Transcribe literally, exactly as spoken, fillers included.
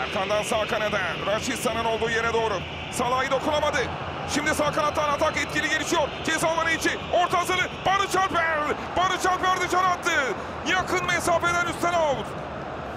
Berkan'dan sağ kanada. Raşitsa'nın olduğu yere doğru. Salah'ı dokunamadı. Şimdi sağ kanattan atak etkili gelişiyor. Ceza alanı içi. Orta hazırlı. Barış Alper. Barış Alper dışarı attı. Yakın mesafeden üstten out.